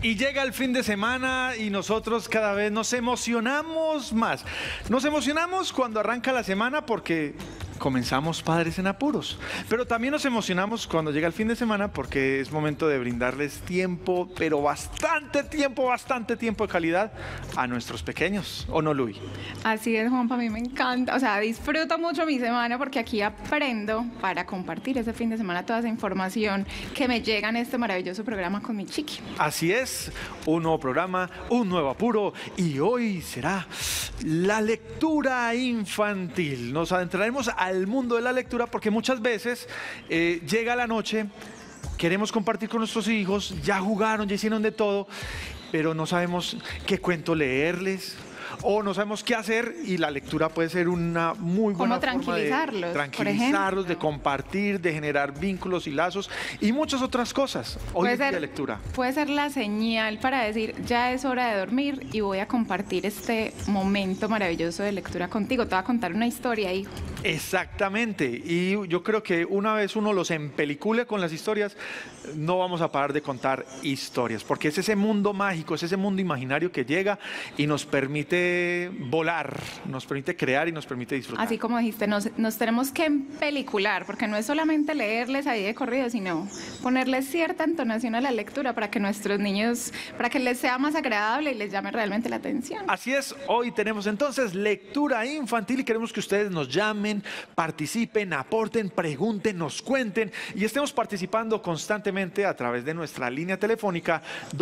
Y llega el fin de semana y nosotros cada vez nos emocionamos más. Nos emocionamos cuando arranca la semana porque comenzamos Padres en Apuros. Pero también nos emocionamos cuando llega el fin de semana porque es momento de brindarles tiempo, pero bastante tiempo de calidad a nuestros pequeños. ¿O no, Luis? Así es, Juanpa, a mí me encanta. O sea, disfruto mucho mi semana porque aquí aprendo para compartir ese fin de semana toda esa información que me llega en este maravilloso programa con mi chiqui. Así es, un nuevo programa, un nuevo apuro y hoy será la lectura infantil. Nos adentraremos al mundo de la lectura porque muchas veces llega la noche, queremos compartir con nuestros hijos, ya jugaron, ya hicieron de todo, pero no sabemos qué cuento leerles o no sabemos qué hacer y la lectura puede ser una muy buena forma de tranquilizarlos, de compartir, de generar vínculos y lazos y muchas otras cosas. Hoy es día de lectura. Puede ser la señal para decir, ya es hora de dormir y voy a compartir este momento maravilloso de lectura contigo. Te voy a contar una historia, hijo. Exactamente, y yo creo que una vez uno los empelicule con las historias, no vamos a parar de contar historias, porque es ese mundo mágico, es ese mundo imaginario que llega y nos permite volar, nos permite crear y nos permite disfrutar. Así como dijiste, nos tenemos que empelicular, porque no es solamente leerles ahí de corrido, sino ponerles cierta entonación a la lectura para que nuestros niños, para que les sea más agradable y les llame realmente la atención. Así es, hoy tenemos entonces lectura infantil y queremos que ustedes nos llamen, participen, aporten, pregunten, nos cuenten y estemos participando constantemente a través de nuestra línea telefónica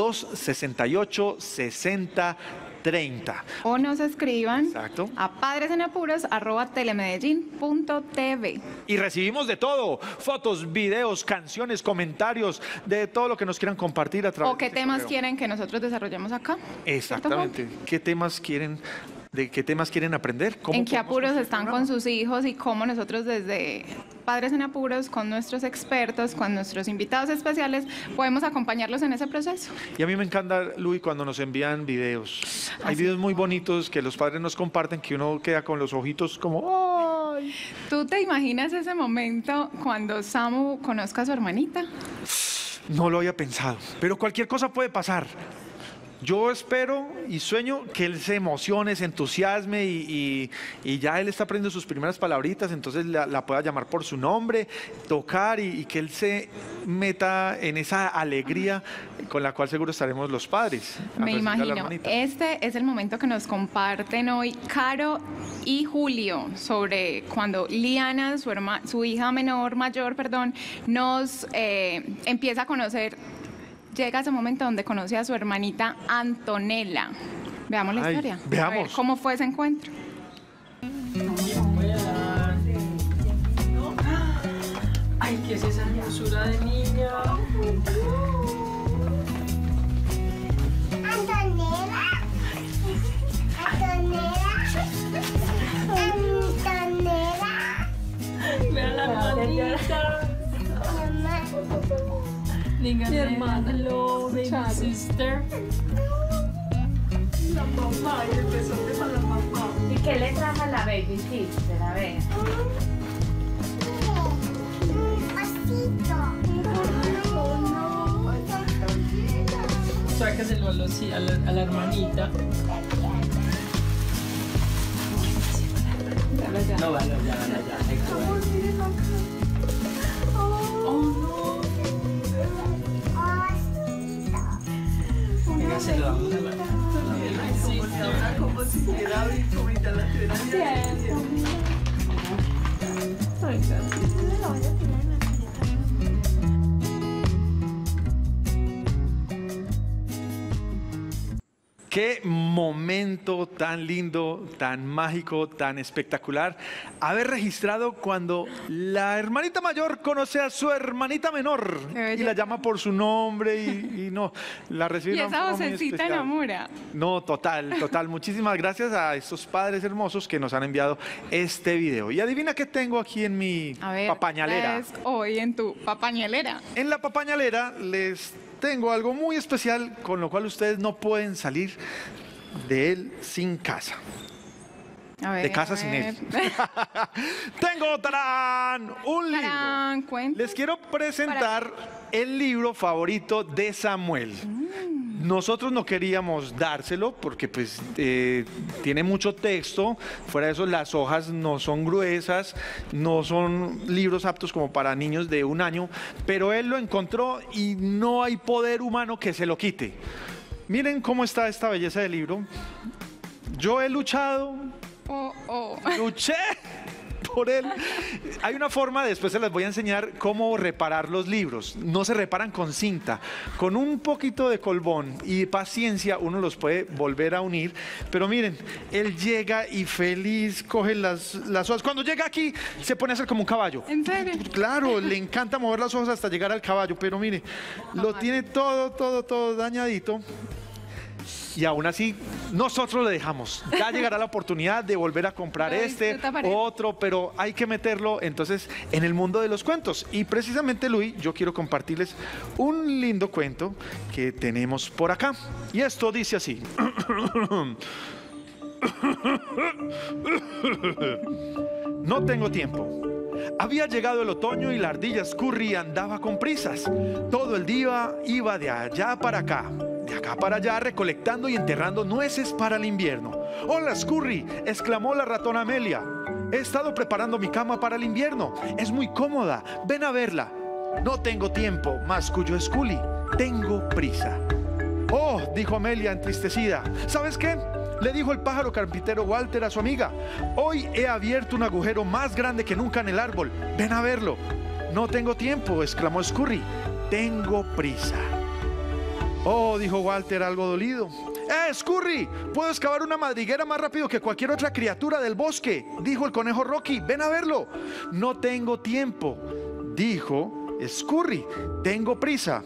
268-6030. O nos escriban a padresenapuros@telemedellin.tv. Y recibimos de todo, fotos, videos, canciones, comentarios, de todo lo que nos quieran compartir a través o qué temas quieren que nosotros desarrollemos acá. Exactamente, ¿qué temas quieren? ¿De qué temas quieren aprender? ¿En qué apuros están con sus hijos y cómo nosotros desde Padres en Apuros, con nuestros expertos, con nuestros invitados especiales, podemos acompañarlos en ese proceso? Y a mí me encanta, Luis, cuando nos envían videos. Hay videos muy bonitos que los padres nos comparten que uno queda con los ojitos como ¡ay! ¿Tú te imaginas ese momento cuando Samu conozca a su hermanita? No lo había pensado, pero cualquier cosa puede pasar. Yo espero y sueño que él se emocione, se entusiasme y ya él está aprendiendo sus primeras palabritas, entonces la pueda llamar por su nombre, tocar y que él se meta en esa alegría con la cual seguro estaremos los padres. Me imagino. Este es el momento que nos comparten hoy Caro y Julio sobre cuando Liana, su hija mayor, nos empieza a conocer. Llega ese momento donde conoce a su hermanita Antonella. Veamos la historia. Veamos. A ver, ¿cómo fue ese encuentro? Ay, ¿qué es esa hermosura de niña? Antonella. Vean la hermanita. Mi hermana, hello, baby sister. La mamá, y el besote para la mamá. ¿Y qué le trajo a la baby sister? A ver. Sáqueselo a la hermanita. No, vale, ya. Oh, no. Venga, se lo damos a la Como si quiera abrir, como si la tuviera. Qué momento tan lindo, tan mágico, tan espectacular haber registrado cuando la hermanita mayor conoce a su hermanita menor y la llama por su nombre y no, la recibe. Y esa vocecita enamora. No, total. Muchísimas gracias a estos padres hermosos que nos han enviado este video. Y adivina qué tengo aquí en mi papañalera. Es hoy en tu papañalera. En la papañalera les tengo algo muy especial con lo cual ustedes no pueden salir de él sin casa. De casa sin él. Tengo, ¡tarán!, un libro. Les quiero presentar el libro favorito de Samuel. Nosotros no queríamos dárselo porque pues tiene mucho texto. Fuera de eso, las hojas no son gruesas, no son libros aptos como para niños de 1 año, pero él lo encontró y no hay poder humano que se lo quite. Miren cómo está esta belleza de libro. Yo he luchado, luché por él. Hay una forma, después se les voy a enseñar cómo reparar los libros. No se reparan con cinta, con un poquito de colbón y paciencia uno los puede volver a unir. Pero miren, él llega y feliz coge las hojas. Cuando llega aquí se pone a hacer como un caballo. ¿En serio? Claro, le encanta mover las hojas hasta llegar al caballo, pero mire, lo tiene todo dañadito. Y aún así, nosotros le dejamos. Ya llegará la oportunidad de volver a comprar otro, pero hay que meterlo entonces en el mundo de los cuentos. Y precisamente, Luis, yo quiero compartirles un lindo cuento que tenemos por acá. Y esto dice así. No tengo tiempo. Había llegado el otoño y la ardilla Scurry andaba con prisas. Todo el día iba de allá para acá, de acá para allá, recolectando y enterrando nueces para el invierno. ¡Hola, Scurry!, exclamó la ratona Amelia. He estado preparando mi cama para el invierno. Es muy cómoda. Ven a verla. No tengo tiempo, masculló Scully. Tengo prisa. Oh, dijo Amelia entristecida. ¿Sabes qué? Le dijo el pájaro carpintero Walter a su amiga. Hoy he abierto un agujero más grande que nunca en el árbol. Ven a verlo. No tengo tiempo, exclamó Scurry. Tengo prisa. Oh, dijo Walter algo dolido. Scurry, puedo excavar una madriguera más rápido que cualquier otra criatura del bosque, dijo el conejo Rocky. Ven a verlo. No tengo tiempo, dijo Scurry. Tengo prisa.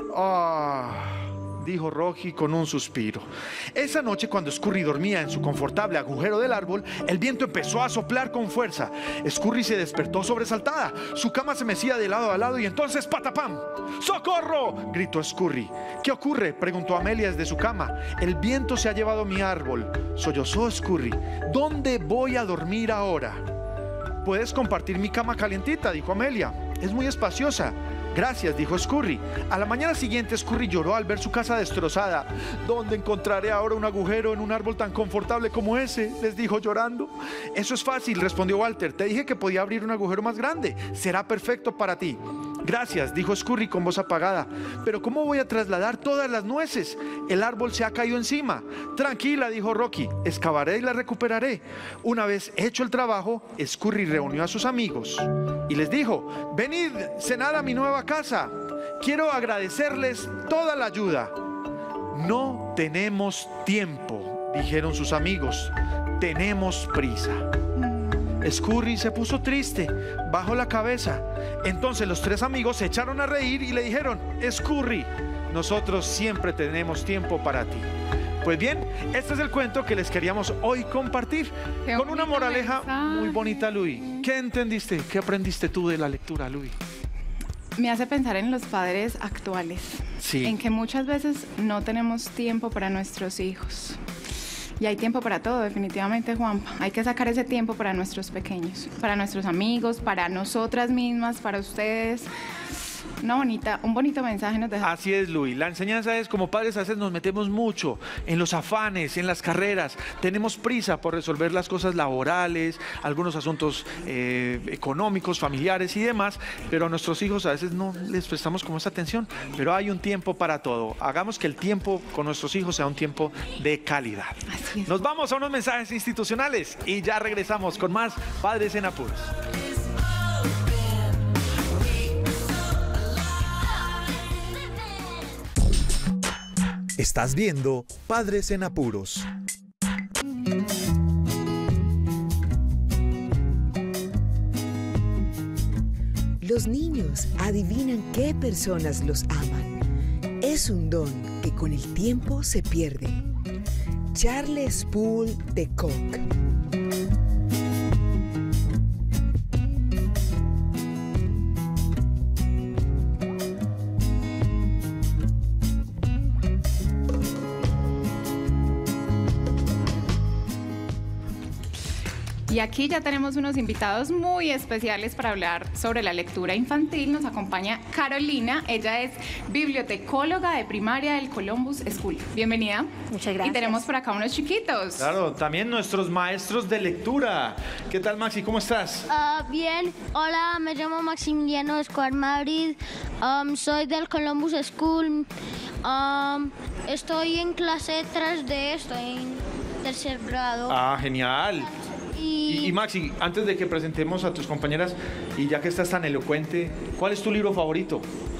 Dijo Rocky con un suspiro. Esa noche, cuando Scurry dormía en su confortable agujero del árbol, el viento empezó a soplar con fuerza. Scurry se despertó sobresaltada. Su cama se mecía de lado a lado y entonces ¡patapam! ¡Socorro!, gritó Scurry. ¿Qué ocurre?, preguntó Amelia desde su cama. El viento se ha llevado mi árbol, sollozó Scurry. ¿Dónde voy a dormir ahora? Puedes compartir mi cama calientita, dijo Amelia. Es muy espaciosa. Gracias, dijo Scurry. A la mañana siguiente, Scurry lloró al ver su casa destrozada. ¿Dónde encontraré ahora un agujero en un árbol tan confortable como ese?, les dijo llorando. Eso es fácil, respondió Walter. Te dije que podía abrir un agujero más grande. Será perfecto para ti. Gracias, dijo Scurry con voz apagada. Pero ¿cómo voy a trasladar todas las nueces? El árbol se ha caído encima. Tranquila, dijo Rocky. Excavaré y la recuperaré. Una vez hecho el trabajo, Scurry reunió a sus amigos y les dijo: venid, cenad a mi nueva casa. Quiero agradecerles toda la ayuda. No tenemos tiempo, dijeron sus amigos. Tenemos prisa. Scurry se puso triste, bajó la cabeza. Entonces los 3 amigos se echaron a reír y le dijeron: Scurry, nosotros siempre tenemos tiempo para ti. Pues bien, este es el cuento que les queríamos hoy compartir, con una moraleja muy bonita, Luis. ¿Qué entendiste? ¿Qué aprendiste tú de la lectura, Luis? Me hace pensar en los padres actuales, Sí. en que muchas veces no tenemos tiempo para nuestros hijos. Y hay tiempo para todo, definitivamente, Juanpa. Hay que sacar ese tiempo para nuestros pequeños, para nuestros amigos, para nosotras mismas, para ustedes. Un bonito mensaje nos deja. Así es, Luis. La enseñanza es: como padres a veces nos metemos mucho en los afanes, en las carreras. Tenemos prisa por resolver las cosas laborales, algunos asuntos económicos, familiares y demás, pero a nuestros hijos a veces no les prestamos como esa atención. Pero hay un tiempo para todo. Hagamos que el tiempo con nuestros hijos sea un tiempo de calidad. Así es. Nos vamos a unos mensajes institucionales y ya regresamos con más Padres en Apuros. Estás viendo Padres en Apuros. Los niños adivinan qué personas los aman. Es un don que con el tiempo se pierde. Charles Poole de Koch. Y aquí ya tenemos unos invitados muy especiales para hablar sobre la lectura infantil. Nos acompaña Carolina, ella es bibliotecóloga de primaria del Columbus School. Bienvenida. Muchas gracias. Y tenemos por acá unos chiquitos. Claro, también nuestros maestros de lectura. ¿Qué tal, Maxi? ¿Cómo estás? Bien, hola, me llamo Maximiliano Escobar Madrid, soy del Columbus School, estoy en clase 3D, estoy en tercer grado. Ah, genial. Y Maxi, antes de que presentemos a tus compañeras, y ya que estás tan elocuente, ¿cuál es tu libro favorito?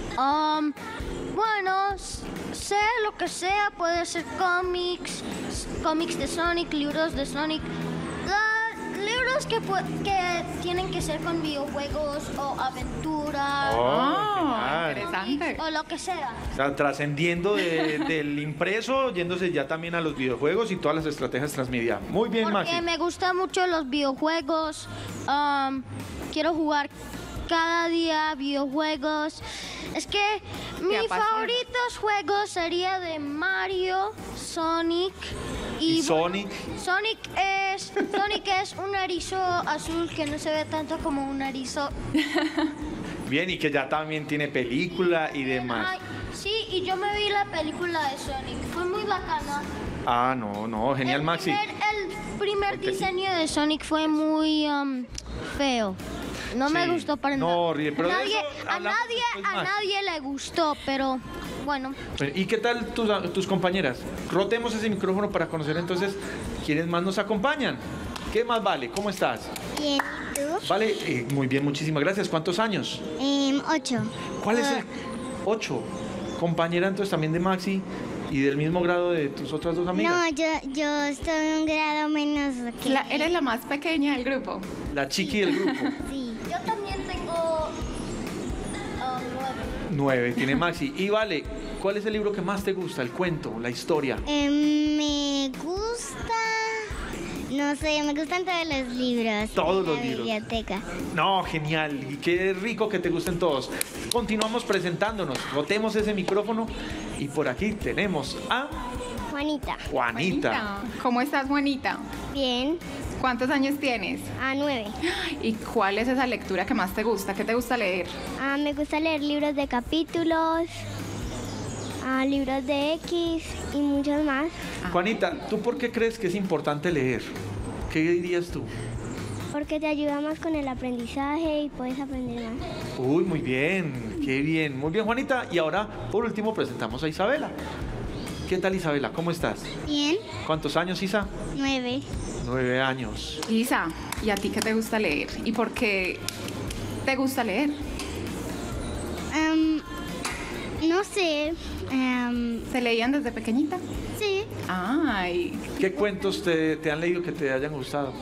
Bueno, sé lo que sea, puede ser cómics de Sonic, libros de Sonic, libros que tienen que ser con videojuegos o aventuras. Interesante. O lo que sea. O sea, trascendiendo del impreso, yéndose ya también a los videojuegos y todas las estrategias transmedia. Muy bien, Maxi. Porque me gustan mucho los videojuegos. Quiero jugar cada día videojuegos. Es que mis favoritos juegos sería de Mario, Sonic ¿Y Sonic? Sonic es un erizo azul que no se ve tanto como un erizo. Bien, y que ya también tiene película y demás. Ay, sí, y yo me vi la película de Sonic. Fue muy bacana. Ah, no, genial, Maxi. El primer diseño de Sonic fue muy feo. No me gustó para nada. No, pero a nadie le gustó, pero bueno. ¿Y qué tal tus compañeras? Rotemos ese micrófono para conocer entonces quiénes más nos acompañan. ¿Qué más vale? ¿Cómo estás? Bien, ¿y tú? Vale, muy bien, muchísimas gracias. ¿Cuántos años? 8. ¿Cuál es el 8? Compañera entonces también de Maxi y del mismo grado de tus otras dos amigas. No, yo estoy en un grado menos que... Eres la más pequeña del grupo. La chiqui del grupo. Sí. Yo también tengo 9. 9, tiene Maxi. Y vale, ¿cuál es el libro que más te gusta? El cuento, la historia. Me gusta... No sé, me gustan todos los libros. Todos los de la libros. biblioteca. No, genial. Y qué rico que te gusten todos. Continuamos presentándonos. Rotemos ese micrófono. Y por aquí tenemos a... Juanita. ¿Cómo estás, Juanita? Bien. ¿Cuántos años tienes? 9. ¿Y cuál es esa lectura que más te gusta? ¿Qué te gusta leer? Me gusta leer libros de capítulos, libros de X y muchos más. Juanita, ¿tú por qué crees que es importante leer? ¿Qué dirías tú? Porque te ayuda más con el aprendizaje y puedes aprender más. Uy, muy bien, qué bien. Muy bien, Juanita. Y ahora, por último, presentamos a Isabela. ¿Qué tal, Isabela? ¿Cómo estás? Bien. ¿Cuántos años, Isa? 9. 9 años. Isa, ¿y a ti qué te gusta leer? ¿Y por qué te gusta leer? No sé. ¿Se leían desde pequeñita? Sí. Ay. ¿Qué cuentos te han leído que te hayan gustado?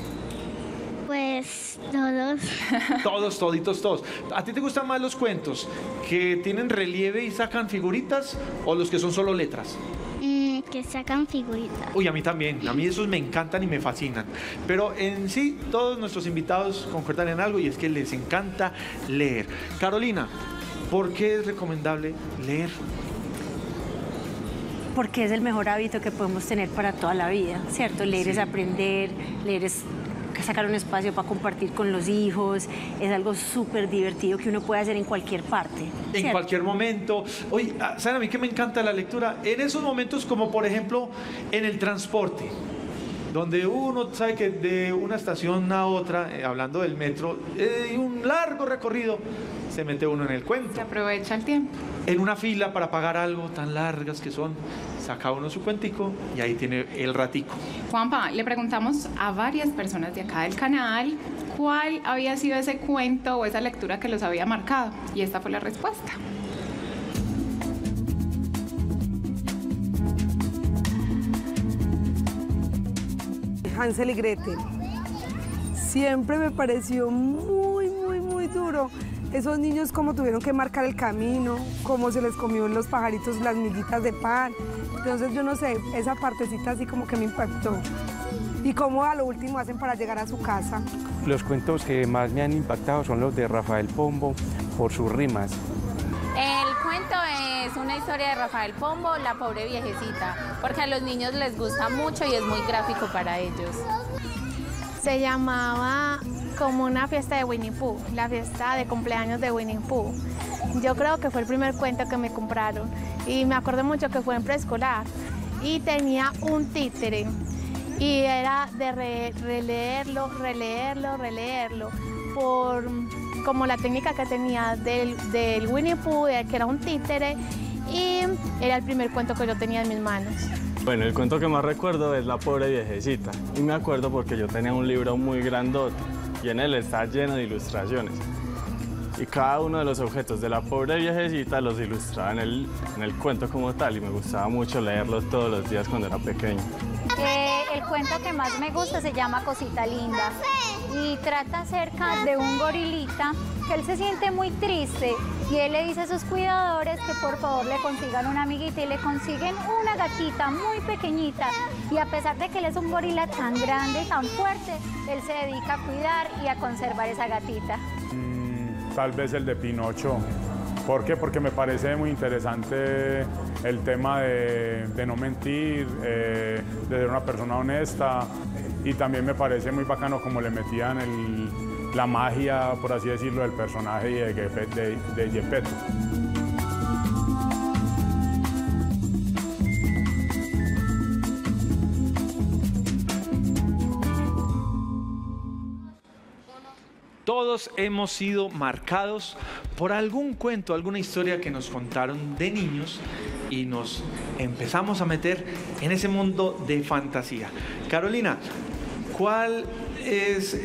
Pues todos. Todos, toditos, todos. ¿A ti te gustan más los cuentos que tienen relieve y sacan figuritas o los que son solo letras? Que sacan figuritas. Uy, a mí también. A mí esos me encantan y me fascinan. Pero en sí, todos nuestros invitados concuerdan en algo y es que les encanta leer. Carolina, ¿por qué es recomendable leer? Porque es el mejor hábito que podemos tener para toda la vida, ¿cierto? Leer es aprender, leer es sacar un espacio para compartir con los hijos, es algo súper divertido que uno puede hacer en cualquier parte. En cualquier momento. Oye, ¿saben a mí que me encanta la lectura? En esos momentos como por ejemplo en el transporte, donde uno sabe que de una estación a otra, hablando del metro, un largo recorrido, se mete uno en el cuento. Se aprovecha el tiempo. En una fila para pagar algo tan largas que son, saca uno su cuentico y ahí tiene el ratico. Juanpa, le preguntamos a varias personas de acá del canal cuál había sido ese cuento o esa lectura que los había marcado. Y esta fue la respuesta. Hansel y Gretel. Siempre me pareció muy duro. Esos niños cómo tuvieron que marcar el camino, cómo se les comió los pajaritos las miguitas de pan. Entonces yo no sé, esa partecita así como que me impactó. Y cómo a lo último hacen para llegar a su casa. Los cuentos que más me han impactado son los de Rafael Pombo por sus rimas. El cuento es una historia de Rafael Pombo, La pobre viejecita, porque a los niños les gusta mucho y es muy gráfico para ellos. Se llamaba como una fiesta de Winnie Pooh, la fiesta de cumpleaños de Winnie Pooh. Yo creo que fue el primer cuento que me compraron y me acuerdo mucho que fue en preescolar y tenía un títere y era de releerlo, por como la técnica que tenía del Winnie Pooh, que era un títere, y era el primer cuento que yo tenía en mis manos. Bueno, el cuento que más recuerdo es La pobre viejecita, y me acuerdo porque yo tenía un libro muy grandote y en él está lleno de ilustraciones. Y cada uno de los objetos de la pobre viejecita los ilustraba en el cuento como tal y me gustaba mucho leerlos todos los días cuando era pequeño. El cuento que más me gusta se llama Cosita Linda y trata acerca de un gorilita que él se siente muy triste y él le dice a sus cuidadores que por favor le consigan una amiguita y le consiguen una gatita muy pequeñita y a pesar de que él es un gorila tan grande y tan fuerte, él se dedica a cuidar y a conservar esa gatita. Tal vez el de Pinocho. ¿Por qué? Porque me parece muy interesante el tema de no mentir, de ser una persona honesta y también me parece muy bacano como le metían la magia, por así decirlo, del personaje de Gepetto. Todos hemos sido marcados por algún cuento, alguna historia que nos contaron de niños y nos empezamos a meter en ese mundo de fantasía. Carolina, ¿cuál es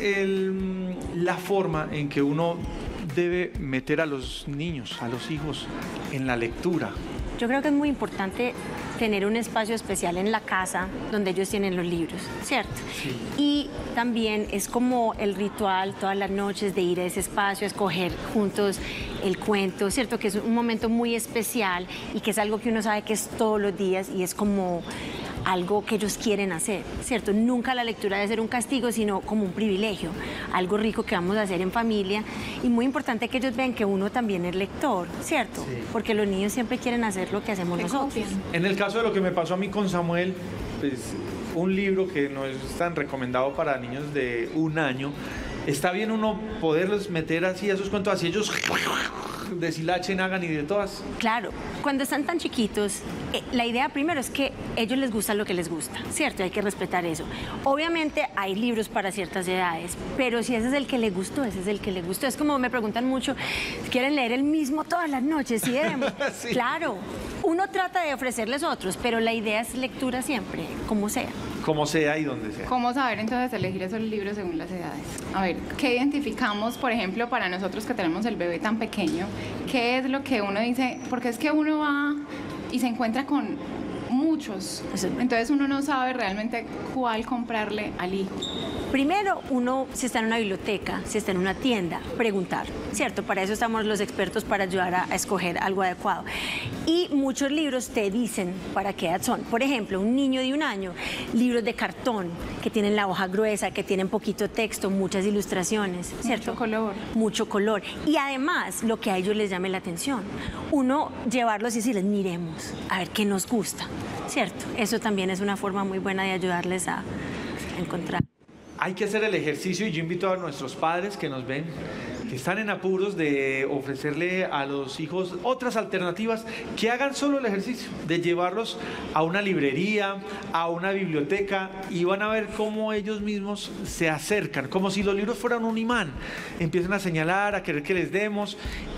la forma en que uno debe meter a los niños, a los hijos, en la lectura? Yo creo que es muy importante tener un espacio especial en la casa donde ellos tienen los libros, ¿cierto? Sí. Y también es como el ritual todas las noches de ir a ese espacio, a escoger juntos el cuento, ¿cierto? Que es un momento muy especial y que es algo que uno sabe que es todos los días y es como algo que ellos quieren hacer, ¿cierto? Nunca la lectura debe ser un castigo, sino como un privilegio, algo rico que vamos a hacer en familia y muy importante que ellos vean que uno también es lector, ¿cierto? Sí. Porque los niños siempre quieren hacer lo que hacemos nosotros. En el caso de lo que me pasó a mí con Samuel, pues un libro que no es tan recomendado para niños de 1 año, está bien uno poderlos meter así a esos cuentos, así ellos deshilachen, hagan y de todas. Claro, cuando están tan chiquitos, la idea primero es que ellos les gusta lo que les gusta, ¿cierto? Hay que respetar eso. Obviamente hay libros para ciertas edades, pero si ese es el que les gustó, ese es el que les gustó. Es como me preguntan mucho, ¿quieren leer el mismo todas las noches? ¿Sí debemos? Sí. Claro, uno trata de ofrecerles otros, pero la idea es lectura siempre, como sea. Como sea y donde sea. ¿Cómo saber entonces elegir esos libros según las edades? A ver, ¿qué identificamos, por ejemplo, para nosotros que tenemos el bebé tan pequeño? ¿Qué es lo que uno dice? Porque es que uno va y se encuentra con muchos, entonces uno no sabe realmente cuál comprarle al hijo. Primero, uno, si está en una biblioteca, si está en una tienda, preguntar, ¿cierto? Para eso estamos los expertos, para ayudar a escoger algo adecuado. Y muchos libros te dicen para qué edad son. Por ejemplo, un niño de 1 año, libros de cartón, que tienen la hoja gruesa, que tienen poquito texto, muchas ilustraciones, ¿cierto? Mucho color. Mucho color. Y además, lo que a ellos les llame la atención. Uno, llevarlos y decirles, miremos, a ver qué nos gusta, ¿cierto? Eso también es una forma muy buena de ayudarles a encontrar. Hay que hacer el ejercicio y yo invito a nuestros padres que nos ven, que están en apuros, de ofrecerle a los hijos otras alternativas, que hagan solo el ejercicio de llevarlos a una librería, a una biblioteca y van a ver cómo ellos mismos se acercan, como si los libros fueran un imán, empiezan a señalar, a querer que les demos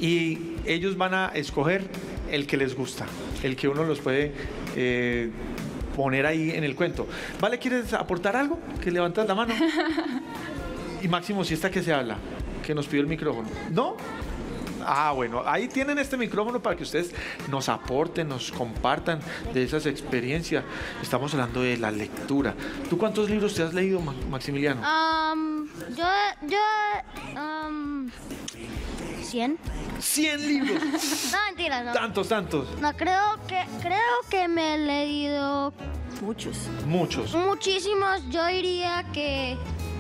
y ellos van a escoger el que les gusta, el que uno los puede poner ahí en el cuento. ¿Vale? ¿Quieres aportar algo? Que levantas la mano. Y Máximo, si está que se habla, que nos pidió el micrófono. ¿No? Ah, bueno, ahí tienen este micrófono para que ustedes nos aporten, nos compartan de esas experiencias. Estamos hablando de la lectura. ¿Tú cuántos libros te has leído, Maximiliano? 100. 100 libros. No, mentira, no. Tantos. No, creo que me he leído muchos. Muchísimos. Yo diría que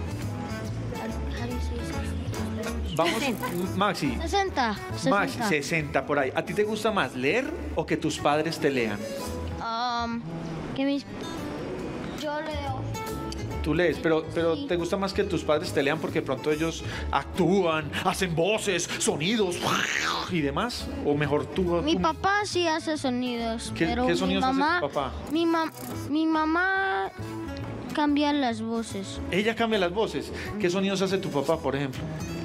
vamos, Maxi. 60. Maxi, 60 por ahí. ¿A ti te gusta más leer o que tus padres te lean? Yo leo. Tú lees, pero ¿te gusta más que tus padres te lean porque de pronto ellos actúan, hacen voces, sonidos y demás? ¿O mejor tú? Mi papá sí hace sonidos, pero ¿Qué sonidos mi mamá, hace tu papá? Mi mamá cambia las voces. Ella cambia las voces. ¿Qué sonidos hace tu papá, por ejemplo?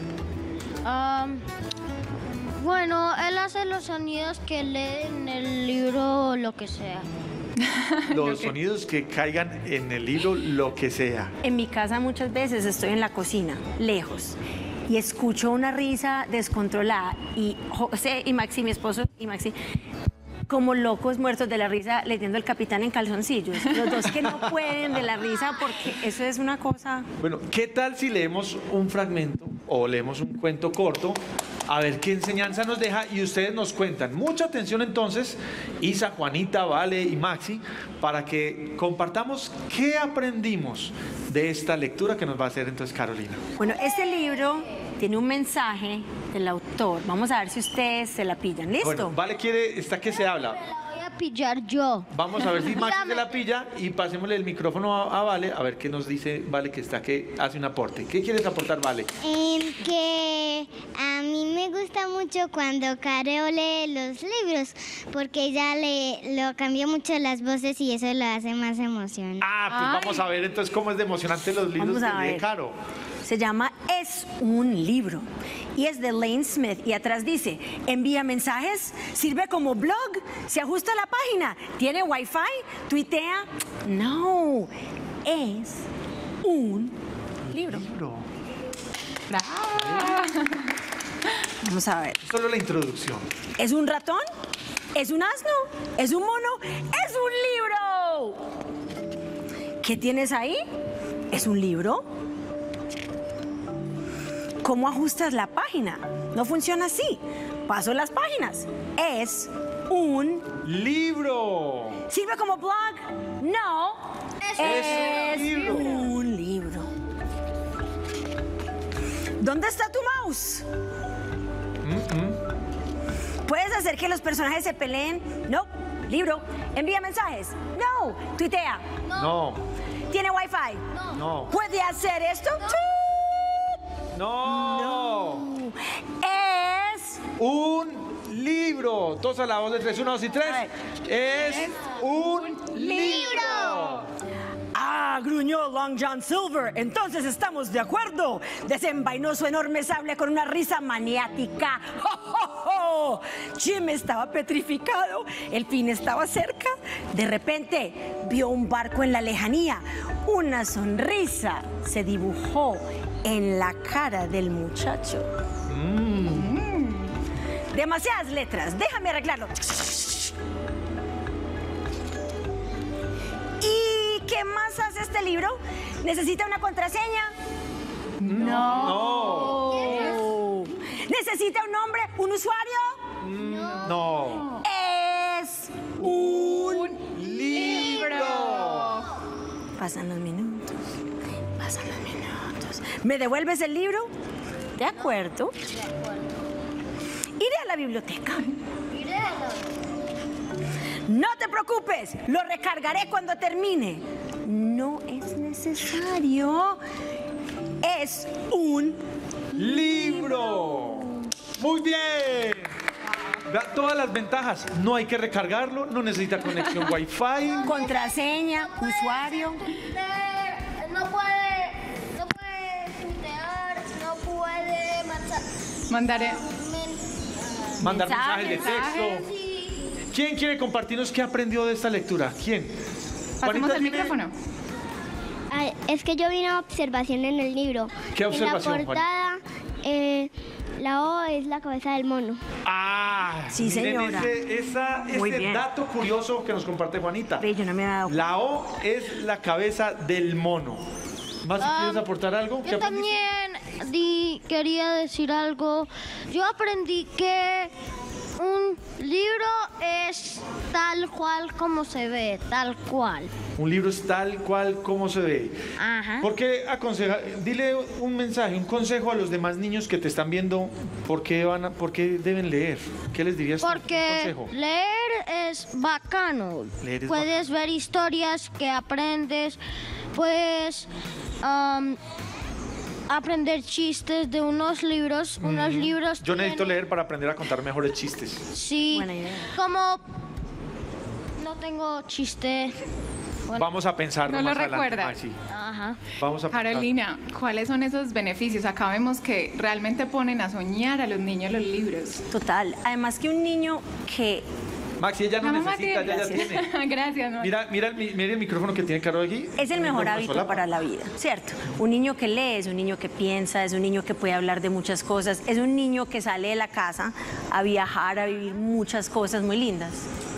Bueno, él hace los sonidos que lee en el libro, lo que sea. Los sonidos que caigan en el libro, lo que sea. En mi casa muchas veces estoy en la cocina, lejos, y escucho una risa descontrolada y José y Maxi, mi esposo y Maxi, como locos muertos de la risa leyendo El Capitán en calzoncillos. Los dos que no pueden de la risa porque eso es una cosa... Bueno, ¿qué tal si leemos un fragmento o leemos un cuento corto? A ver qué enseñanza nos deja y ustedes nos cuentan. Mucha atención entonces, Isa, Juanita, Vale y Maxi, para que compartamos qué aprendimos de esta lectura que nos va a hacer entonces Carolina. Bueno, este libro tiene un mensaje del autor. Vamos a ver si ustedes se la pillan. ¿Listo? Bueno, Vale está que se habla. Voy a pillar yo. Vamos a ver si Maxi se la pilla y pasémosle el micrófono a Vale, a ver qué nos dice Vale que hace un aporte. ¿Qué quieres aportar, Vale? Que a mí me gusta mucho cuando Caro lee los libros, porque ella lo cambia mucho las voces y eso lo hace más emocionante. Pues vamos a ver entonces cómo es de emocionante los libros que lee Caro. Se llama Es un libro y es de Lane Smith y atrás dice, envía mensajes, sirve como blog, se ajusta la página, tiene wifi, tuitea. No, es un libro. Vamos a ver. Solo la introducción. ¿Es un ratón? ¿Es un asno? ¿Es un mono? ¡Es un libro! ¿Qué tienes ahí? ¿Es un libro? ¿Cómo ajustas la página? No funciona así. Paso las páginas. Es un libro. ¿Sirve como blog? No. Es un libro. ¿Dónde está tu mouse? ¿Puedes hacer que los personajes se peleen? No. Libro. ¿Envía mensajes? No. ¿Tuitea? No. ¿Tiene wifi? No. ¿Puede hacer esto? No. Es un libro. Todos a la voz de 3, 1, 2 y 3. Es un libro. Gruñó Long John Silver. Entonces estamos de acuerdo. Desenvainó su enorme sable con una risa maniática. ¡Oh, oh, oh! Jim estaba petrificado. El fin estaba cerca. De repente vio un barco en la lejanía. Una sonrisa se dibujó en la cara del muchacho. Demasiadas letras. Déjame arreglarlo. ¿Y qué más hace este libro? ¿Necesita una contraseña? No. ¿Necesita un nombre? ¿Un usuario? No. Es un libro. Pasan los minutos. ¿Me devuelves el libro? De acuerdo. Iré a la biblioteca. No te preocupes, lo recargaré cuando termine. No es necesario. Es un libro. Muy bien. Todas las ventajas. No hay que recargarlo, no necesita conexión Wi-Fi. Contraseña, usuario. No puede tuitear, no puede mandar mensajes de texto. ¿Quién quiere compartirnos qué aprendió de esta lectura? ¿Quién? Pasemos el micrófono. Es que yo vi una observación en el libro. ¿Qué observación, en la portada, la O es la cabeza del mono. Sí, señora. Ese dato curioso que nos comparte Juanita. Yo no me he dado. La O es la cabeza del mono. ¿Más si quieres aportar algo? Yo también quería decir algo. Yo aprendí que un libro es tal cual como se ve, tal cual. Un libro es tal cual como se ve. Ajá. ¿Por qué dile un mensaje, un consejo a los demás niños que te están viendo? ¿Por qué deben leer? ¿Qué les dirías? Porque un consejo? leer es bacano. Leer es Puedes ver historias que aprendes puedes aprender chistes de unos libros. Unos libros. Yo necesito leer para aprender a contar mejores chistes. Sí. Buena idea. Como no tengo chiste. Bueno. Vamos a pensar ¿No lo más adelante. recuerdas? Sí. Ajá. Vamos a pensar. Carolina, ¿cuáles son esos beneficios? Acá vemos que realmente ponen a soñar a los niños los libros. Total. Además que un niño que... Maxi, ella no Mamá, necesita, ya gracias. tiene. Gracias, mamá. Mira el micrófono que tiene Caro aquí. Es el mejor No, hábito solapa. para la vida, ¿cierto? Un niño que lee es un niño que piensa, es un niño que puede hablar de muchas cosas, es un niño que sale de la casa a viajar, a vivir muchas cosas muy lindas.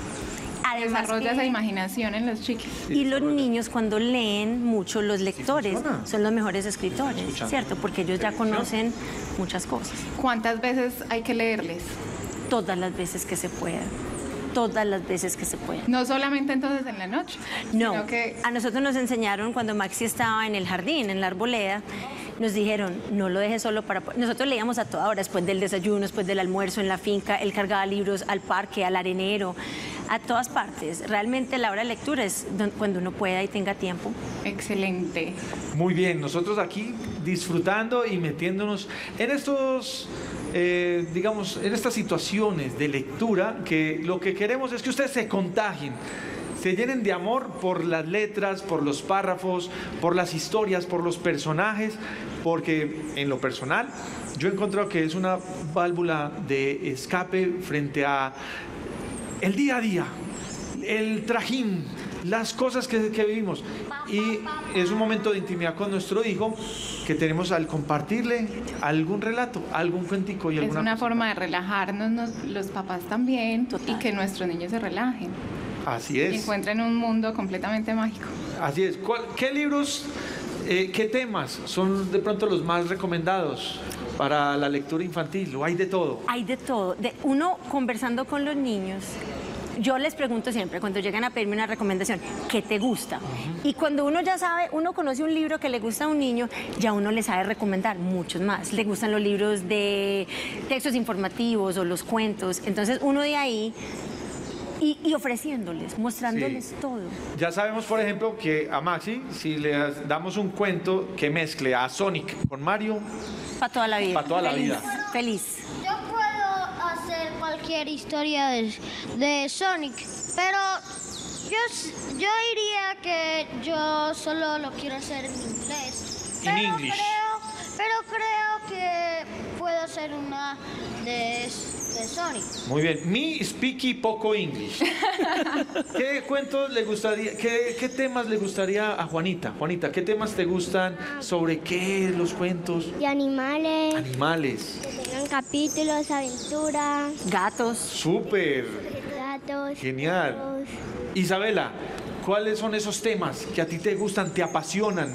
Además Desarrolla que- esa imaginación en los chiquis. Y los niños cuando leen mucho, los lectores son los mejores escritores, Escuchando. ¿cierto? Porque ellos ya conocen muchas cosas. ¿Cuántas veces hay que leerles? Todas las veces que se pueda. Todas las veces que se pueda. No solamente entonces en la noche. No, sino que a nosotros nos enseñaron cuando Maxi estaba en el jardín, en la arboleda, nos dijeron, no lo dejes solo para... Nosotros leíamos a toda hora, después del desayuno, después del almuerzo en la finca, él cargaba libros al parque, al arenero, a todas partes. Realmente la hora de lectura es cuando uno pueda y tenga tiempo. Excelente. Muy bien, nosotros aquí disfrutando y metiéndonos en estos, digamos, en estas situaciones de lectura, que lo que queremos es que ustedes se contagien, se llenen de amor por las letras, por los párrafos, por las historias, por los personajes, porque en lo personal yo he encontrado que es una válvula de escape frente a el día a día, el trajín, las cosas que vivimos. Y es un momento de intimidad con nuestro hijo que tenemos al compartirle algún relato, algún cuentico y Es alguna una cosa. forma de relajarnos los papás también y que nuestros niños se relajen Así y es, encuentren un mundo completamente mágico. así es. ¿Qué libros, qué temas son de pronto los más recomendados para la lectura infantil? ¿O hay de todo? Hay de todo. Uno conversando con los niños, yo les pregunto siempre, cuando llegan a pedirme una recomendación, ¿qué te gusta? Y cuando uno ya sabe, uno conoce un libro que le gusta a un niño, ya uno le sabe recomendar muchos más. Le gustan los libros de textos informativos o los cuentos. Entonces uno de ahí, y ofreciéndoles, mostrándoles Sí. todo. Ya sabemos, por ejemplo, que a Maxi, si le damos un cuento que mezcle a Sonic con Mario, para toda la vida. Pa' toda la Feliz, vida. Feliz. Yo puedo hacer cualquier historia de Sonic, pero yo diría que yo solo lo quiero hacer en inglés. In English. Pero creo que puedo hacer una de Sonic. Muy bien. Me speaky poco English. ¿Qué cuentos le gustaría, qué temas le gustaría a Juanita? Juanita, ¿qué temas te gustan? ¿Sobre qué los cuentos? Y animales, Animales. que tengan capítulos, aventuras, gatos. Súper. gatos. Genial. perros. Isabela, ¿cuáles son esos temas que a ti te gustan, te apasionan?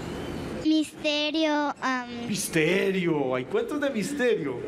Misterio, Misterio. Hay cuentos de misterio.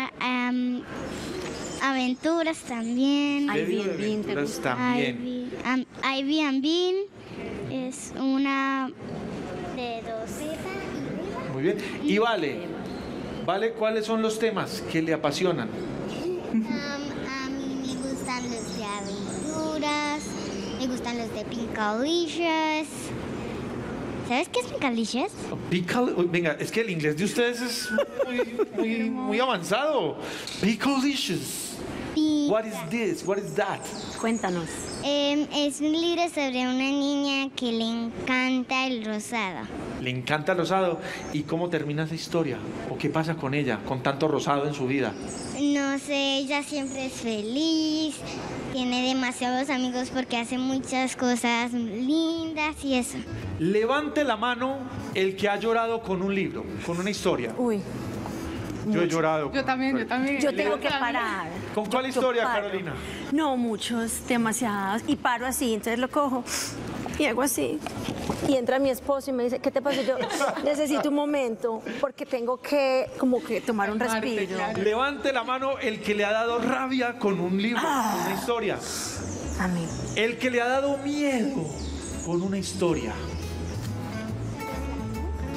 aventuras también. Misterio de aventuras también. Ivy and Bean es una de 12. Muy bien. Y Vale, ¿cuáles son los temas que le apasionan? A mí me gustan los de aventuras, me gustan los de Pinkalicious. ¿Sabes qué es Pinkalicious? Venga, es que el inglés de ustedes es muy avanzado. Picklelicious. What is this? What is that? Cuéntanos. Es un libro sobre una niña que le encanta el rosado. Le encanta el rosado. ¿Y cómo termina esa historia? ¿O qué pasa con ella, con tanto rosado en su vida? No sé, ella siempre es feliz, tiene demasiados amigos porque hace muchas cosas lindas y eso. Levante la mano el que ha llorado con un libro, con una historia. Uy. Yo he llorado. Yo también. Yo tengo que parar. ¿Con cuál Yo historia, paro. Carolina? No, muchos, demasiados. Y paro así, entonces lo cojo y hago así. Y entra mi esposo y me dice, ¿qué te pasa? Yo necesito un momento porque tengo que como que tomar un respiro. Levante la mano el que le ha dado rabia con un libro, con una historia. A mí. El que le ha dado miedo con una historia.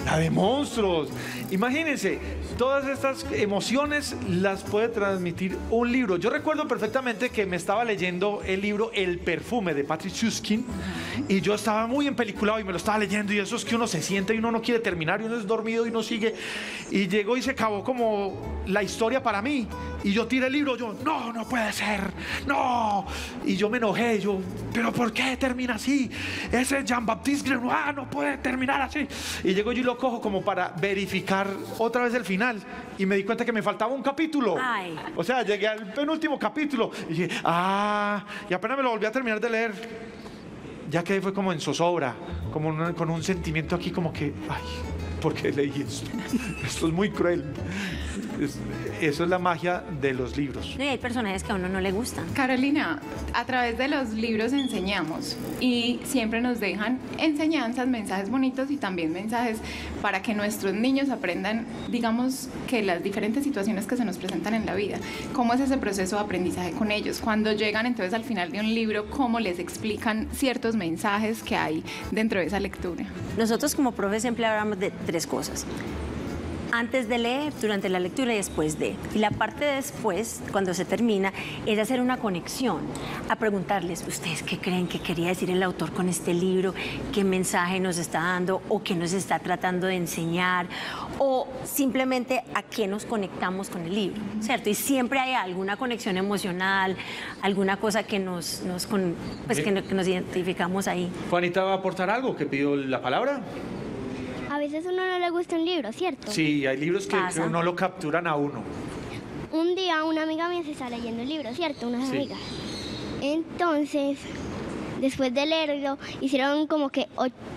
La de monstruos. Imagínense, todas estas emociones las puede transmitir un libro. Yo recuerdo perfectamente que me estaba leyendo el libro El perfume de Patrick Süskind y yo estaba muy empeliculado y me lo estaba leyendo, y eso es que uno se siente y uno no quiere terminar y uno es dormido y no sigue, y llegó y se acabó como la historia para mí y yo tiré el libro, yo, no puede ser, no, y yo me enojé, yo, pero ¿por qué termina así? Ese Jean-Baptiste Grenoir no puede terminar así. Y llego yo y lo cojo como para verificar otra vez el final y me di cuenta que me faltaba un capítulo. Ay. O sea, llegué al penúltimo capítulo y dije, y apenas me lo volví a terminar de leer, ya que fue como en zozobra, como con un sentimiento aquí como que, ay, ¿por qué leí esto? Esto es muy cruel. Eso es la magia de los libros. No, y hay personajes que a uno no le gustan. Carolina, a través de los libros enseñamos y siempre nos dejan enseñanzas, mensajes bonitos y también mensajes para que nuestros niños aprendan, digamos, que las diferentes situaciones que se nos presentan en la vida. ¿Cómo es ese proceso de aprendizaje con ellos? Cuando llegan entonces al final de un libro, ¿cómo les explican ciertos mensajes que hay dentro de esa lectura? Nosotros como profes siempre hablamos de 3 cosas. Antes de leer, durante la lectura y después de. Y la parte de después, cuando se termina, es hacer una conexión, a preguntarles, ¿ustedes qué creen que quería decir el autor con este libro? ¿Qué mensaje nos está dando o qué nos está tratando de enseñar? O simplemente a qué nos conectamos con el libro, ¿cierto? Y siempre hay alguna conexión emocional, alguna cosa que nos identificamos ahí. Juanita va a aportar algo, que pidió la palabra. A veces a uno no le gusta un libro, ¿cierto? Sí, hay libros que no lo capturan a uno. Un día una amiga mía se está leyendo el libro, ¿cierto? Unas Sí. amigas. Entonces, después de leerlo, hicieron como que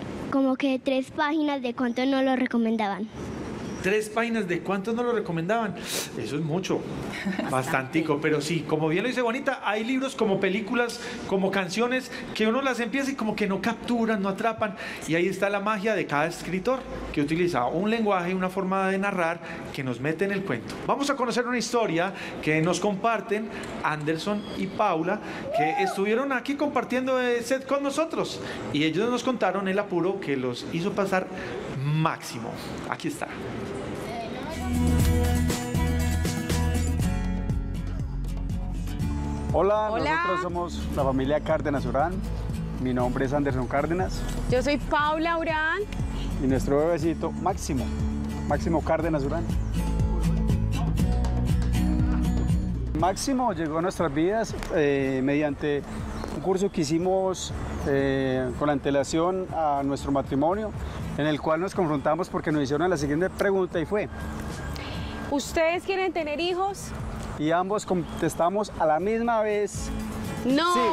3 páginas de cuánto no lo recomendaban. 3 páginas de cuántos no lo recomendaban. Eso es mucho, bastantico, pero sí, como bien lo dice Bonita, hay libros como películas, como canciones, que uno las empieza y como que no capturan, no atrapan, y ahí está la magia de cada escritor, que utiliza un lenguaje, una forma de narrar que nos mete en el cuento. Vamos a conocer una historia que nos comparten Anderson y Paula, que estuvieron aquí compartiendo el set con nosotros, y ellos nos contaron el apuro que los hizo pasar máximo. Aquí está. Hola, Hola. Nosotros somos la familia Cárdenas Urán. Mi nombre es Anderson Cárdenas Yo soy Paula Urán. y nuestro bebecito Máximo Cárdenas Urán. Máximo llegó a nuestras vidas mediante un curso que hicimos con la antelación a nuestro matrimonio, en el cual nos confrontamos porque nos hicieron la siguiente pregunta y fue: ¿Ustedes quieren tener hijos? y ambos contestamos a la misma vez: No. sí.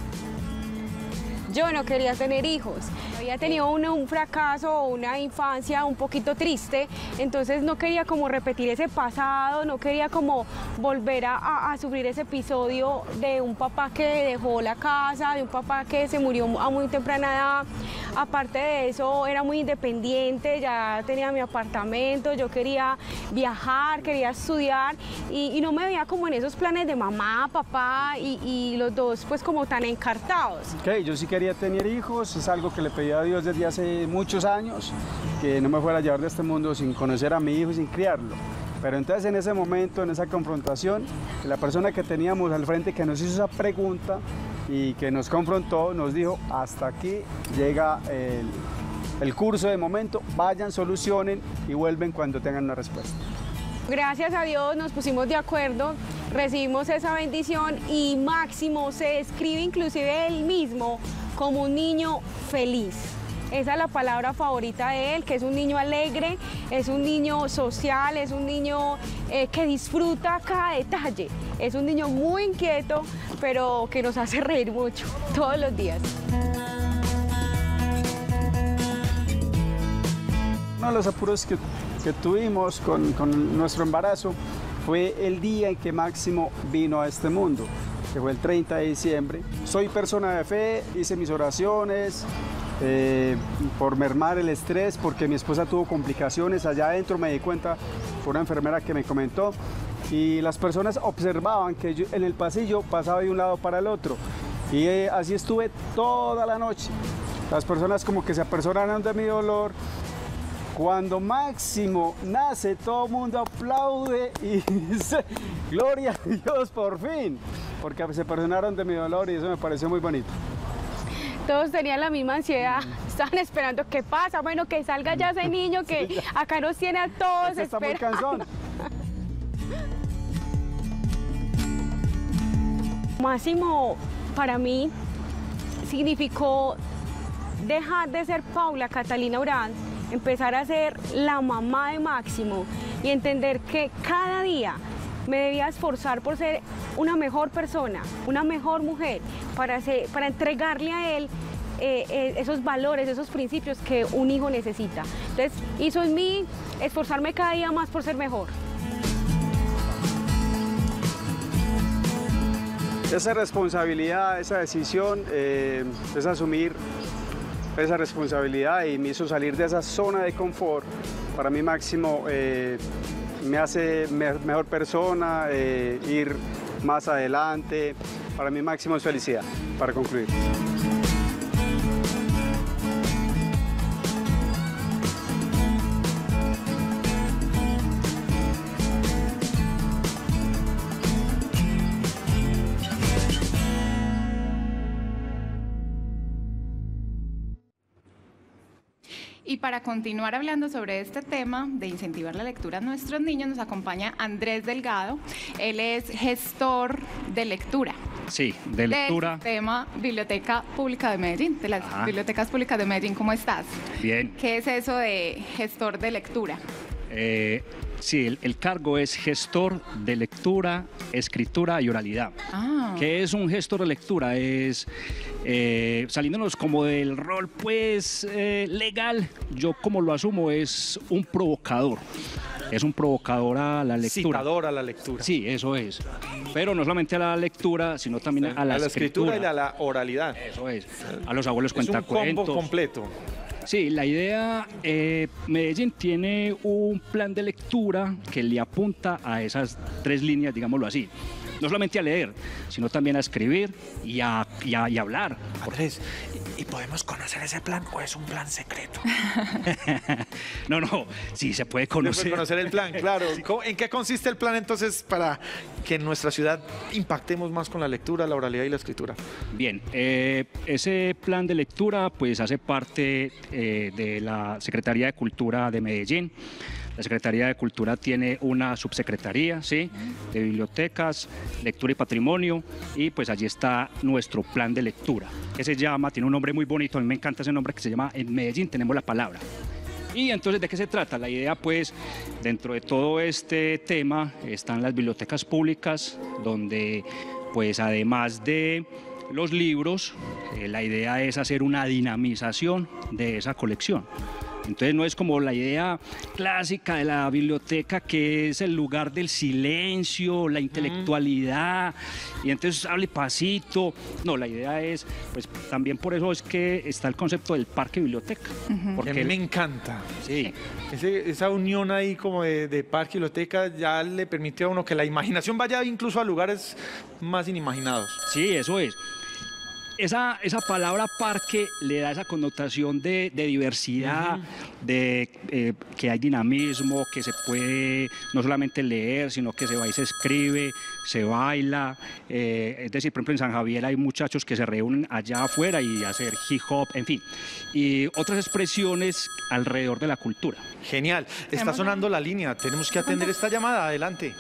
Yo no quería tener hijos. Había tenido un fracaso o una infancia un poquito triste, entonces no quería como repetir ese pasado, no quería como volver a sufrir ese episodio de un papá que dejó la casa, de un papá que se murió a muy temprana edad. Aparte de eso, era muy independiente, ya tenía mi apartamento, yo quería viajar, quería estudiar y no me veía como en esos planes de mamá, papá y los dos pues como tan encartados. Okay, yo sí quería tener hijos, es algo que le pedí a Dios desde hace muchos años, que no me fuera a llevar de este mundo sin conocer a mi hijo y sin criarlo. Pero entonces en ese momento, en esa confrontación, la persona que teníamos al frente que nos hizo esa pregunta y que nos confrontó, nos dijo: hasta aquí llega el curso de momento, vayan, solucionen y vuelven cuando tengan una respuesta. Gracias a Dios nos pusimos de acuerdo, recibimos esa bendición y Máximo se describe inclusive él mismo como un niño feliz. Esa es la palabra favorita de él, que es un niño alegre, es un niño social, es un niño que disfruta cada detalle. Es un niño muy inquieto, pero que nos hace reír mucho todos los días. Uno de los apuros que tuvimos con nuestro embarazo fue el día en que Máximo vino a este mundo, que fue el 30 de diciembre. Soy persona de fe, hice mis oraciones por mermar el estrés, porque mi esposa tuvo complicaciones. Allá adentro me di cuenta, fue una enfermera que me comentó, y las personas observaban que yo en el pasillo pasaba de un lado para el otro. Y así estuve toda la noche. Las personas como que se apersonaron de mi dolor Cuando Máximo nace, todo el mundo aplaude y dice, gloria a Dios, por fin, porque se perdonaron de mi dolor y eso me pareció muy bonito. Todos tenían la misma ansiedad, estaban esperando qué pasa, bueno, que salga ya ese niño que acá nos tiene a todos está muy cansón. Máximo, para mí, significó dejar de ser Paula Catalina Urán, empezar a ser la mamá de Máximo y entender que cada día me debía esforzar por ser una mejor persona, una mejor mujer, para entregarle a él esos valores, esos principios que un hijo necesita. Entonces, hizo en mí esforzarme cada día más por ser mejor. Esa responsabilidad, esa decisión, es asumir esa responsabilidad y me hizo salir de esa zona de confort. Para mí Máximo me hace mejor persona, ir más adelante. Para mí Máximo es felicidad, para concluir. Y para continuar hablando sobre este tema de incentivar la lectura a nuestros niños, nos acompaña Andrés Delgado. Él es gestor de lectura. Sí, de lectura. Del sistema Biblioteca Pública de Medellín, de las Bibliotecas Públicas de Medellín. ¿Cómo estás? Bien. ¿Qué es eso de gestor de lectura? Sí, el cargo es gestor de lectura, escritura y oralidad. ¿Qué es un gestor de lectura? Es, saliéndonos como del rol pues legal, yo como lo asumo es un provocador. Es un provocador a la lectura. Citador a la lectura. Sí, eso es. Pero no solamente a la lectura, sino también a la escritura y a la oralidad. Eso es. A los abuelos cuentacuentos. Es un combo completo. Sí, la idea, Medellín tiene un plan de lectura que le apunta a esas 3 líneas, digámoslo así. No solamente a leer, sino también a escribir y a hablar. Andrés, ¿y podemos conocer ese plan o es un plan secreto? No, sí se puede conocer. Se puede conocer el plan, claro. ¿En qué consiste el plan entonces para que en nuestra ciudad impactemos más con la lectura, la oralidad y la escritura? Bien, ese plan de lectura pues hace parte de la Secretaría de Cultura de Medellín. La Secretaría de Cultura tiene una subsecretaría, ¿sí?, de bibliotecas, lectura y patrimonio, y pues allí está nuestro plan de lectura, que se llama, tiene un nombre muy bonito, a mí me encanta ese nombre, que se llama En Medellín tenemos la palabra. Y entonces, ¿de qué se trata? La idea, pues, dentro de todo este tema están las bibliotecas públicas, donde, pues, además de los libros, la idea es hacer una dinamización de esa colección. Entonces no es como la idea clásica de la biblioteca, que es el lugar del silencio, la intelectualidad, y entonces hable pasito. No, la idea es, pues también por eso es que está el concepto del parque biblioteca. Porque a mí me encanta. Sí. Esa unión ahí como de parque y biblioteca ya le permite a uno que la imaginación vaya incluso a lugares más inimaginados. Sí, eso es. Esa palabra parque le da esa connotación de diversidad, de que hay dinamismo, que se puede no solamente leer, sino que se va y se escribe, se baila. Es decir, por ejemplo, en San Javier hay muchachos que se reúnen allá afuera y hacer hip hop, en fin, y otras expresiones alrededor de la cultura. Genial. Está sonando la línea. Tenemos que atender esta llamada. Adelante.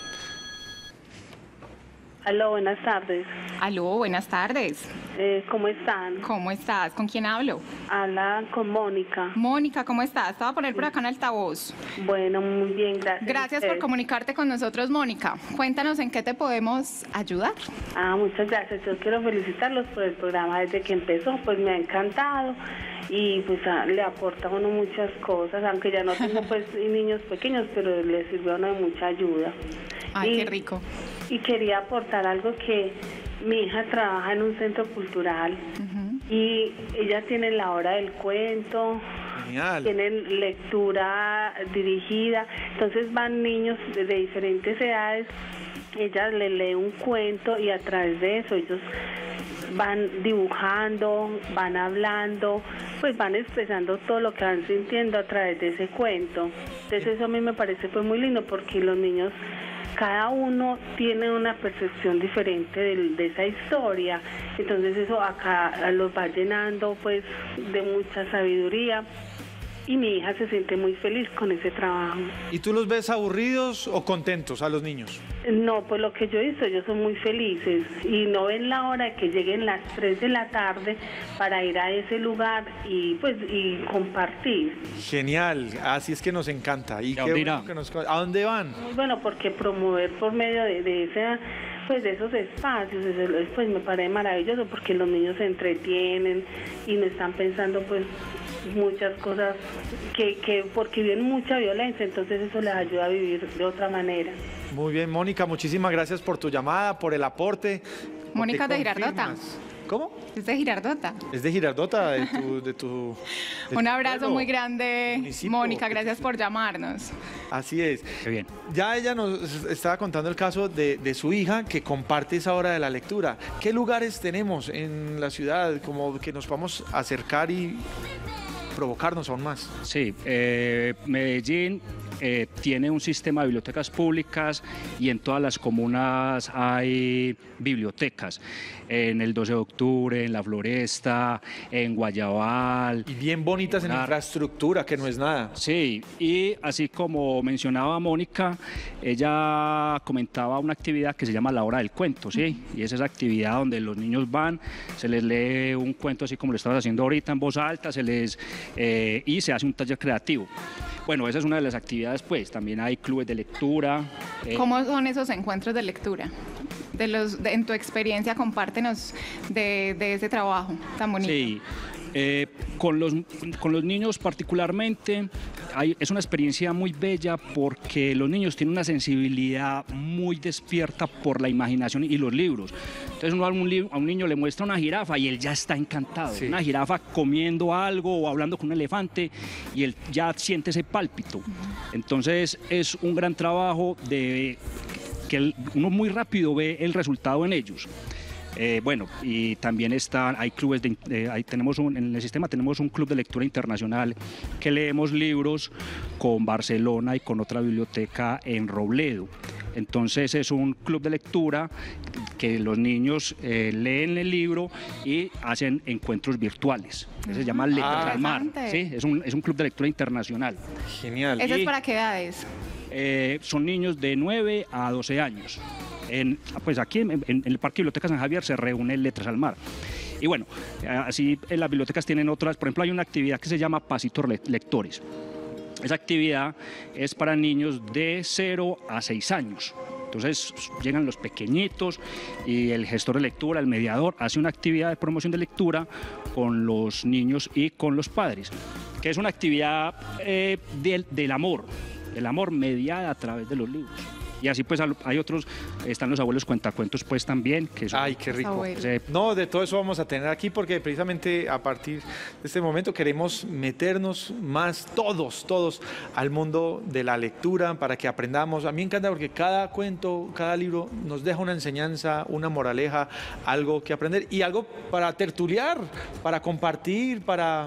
Aló, buenas tardes. Aló, buenas tardes. ¿Cómo están? ¿Cómo estás? ¿Con quién hablo? Habla con Mónica. Mónica, ¿cómo estás? Te voy a poner por acá en altavoz. Bueno, muy bien, gracias. Gracias por comunicarte con nosotros, Mónica. Cuéntanos en qué te podemos ayudar. Muchas gracias. Yo quiero felicitarlos por el programa desde que empezó, pues me ha encantado y pues le aporta a uno muchas cosas, aunque ya no tengo pues niños pequeños, pero le sirve a uno de mucha ayuda. Ay, qué rico. Y quería aportar algo que mi hija trabaja en un centro cultural y ella tiene la hora del cuento, tienen lectura dirigida, entonces van niños de diferentes edades ella le lee un cuento y a través de eso ellos van dibujando, van hablando, pues van expresando todo lo que van sintiendo a través de ese cuento. Entonces eso a mí me parece pues muy lindo porque los niños, cada uno tiene una percepción diferente de esa historia, entonces eso acá los va llenando pues de mucha sabiduría. Y mi hija se siente muy feliz con ese trabajo. ¿Y tú los ves aburridos o contentos a los niños? No, pues lo que yo he visto, ellos son muy felices y no ven la hora de que lleguen las 3 de la tarde para ir a ese lugar y pues y compartir. Genial, así es que nos encanta. ¿Y qué bueno que ¿A dónde van? Muy bueno, porque promover por medio de esa, pues de esos espacios, pues me parece maravilloso porque los niños se entretienen y no están pensando pues muchas cosas que porque viven mucha violencia, entonces eso les ayuda a vivir de otra manera. Muy bien, Mónica, muchísimas gracias por tu llamada, por el aporte. Mónica de Girardota. ¿Cómo? Es de Girardota. Es de Girardota, de Un abrazo pueblo, muy grande, municipio. Mónica, gracias por llamarnos. Así es. Qué bien. Ya ella nos estaba contando el caso de su hija que comparte esa hora de la lectura. ¿Qué lugares tenemos en la ciudad como que nos podamos acercar y provocarnos aún más? Sí, Medellín tiene un sistema de bibliotecas públicas y en todas las comunas hay bibliotecas. En el 12 de octubre, en La Floresta, en Guayabal. Y bien bonitas en infraestructura, que no es nada. Sí, y así como mencionaba Mónica, ella comentaba una actividad que se llama la hora del cuento, ¿sí? Y es esa actividad donde los niños van, se les lee un cuento así como lo estabas haciendo ahorita en voz alta, y se hace un taller creativo. Bueno, esa es una de las actividades, pues. También hay clubes de lectura. ¿Cómo son esos encuentros de lectura? En tu experiencia, compártenos de ese trabajo tan bonito. Sí. Con los niños particularmente es una experiencia muy bella porque los niños tienen una sensibilidad muy despierta por la imaginación y los libros. Entonces uno a un niño le muestra una jirafa y él ya está encantado. Sí. Una jirafa comiendo algo o hablando con un elefante y él ya siente ese pálpito. Entonces es un gran trabajo que uno muy rápido ve el resultado en ellos. Bueno, y también hay clubes, en el sistema tenemos un club de lectura internacional que leemos libros con Barcelona y con otra biblioteca en Robledo. Entonces es un club de lectura que los niños leen el libro y hacen encuentros virtuales. Se llama Letras al Mar. ¿Sí? Es un club de lectura internacional. Genial. ¿Eso es para qué edades? Son niños de 9 a 12 años. Pues aquí en el Parque Biblioteca San Javier se reúne Letras al Mar. Y bueno, así en las bibliotecas tienen otras, por ejemplo hay una actividad que se llama Pasitos Lectores. Esa actividad es para niños de 0 a 6 años. Entonces llegan los pequeñitos y el gestor de lectura, el mediador, hace una actividad de promoción de lectura con los niños y con los padres, que es una actividad del amor mediada a través de los libros. Y así pues hay otros, están los abuelos cuentacuentos pues también. Que son, ay, qué rico. No, de todo eso vamos a tener aquí porque precisamente a partir de este momento queremos meternos más todos al mundo de la lectura para que aprendamos. A mí me encanta porque cada cuento, cada libro nos deja una enseñanza, una moraleja, algo que aprender y algo para tertuliar, para compartir, para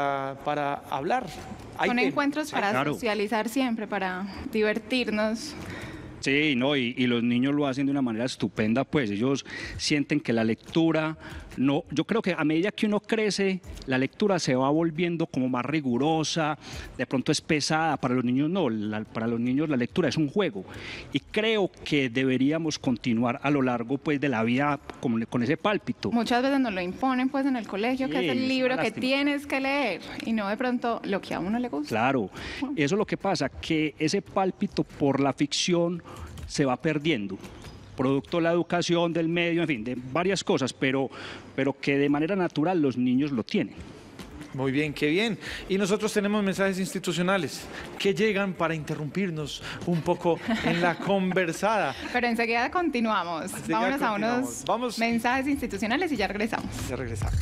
hablar. Son encuentros para socializar siempre, para divertirnos. Sí, no, y los niños lo hacen de una manera estupenda, pues ellos sienten que la lectura, yo creo que a medida que uno crece, la lectura se va volviendo como más rigurosa, de pronto es pesada, para los niños no, para los niños la lectura es un juego y creo que deberíamos continuar a lo largo pues de la vida con ese pálpito. Muchas veces nos lo imponen pues en el colegio, que es el libro que tienes que leer y no de pronto lo que a uno le gusta. Claro, eso es lo que pasa, que ese pálpito por la ficción se va perdiendo, producto de la educación, del medio, en fin, de varias cosas, pero que de manera natural los niños lo tienen. Muy bien, qué bien. Y nosotros tenemos mensajes institucionales que llegan para interrumpirnos un poco en la conversada. Pero enseguida continuamos. Vámonos a unos mensajes institucionales y ya regresamos. Ya regresamos.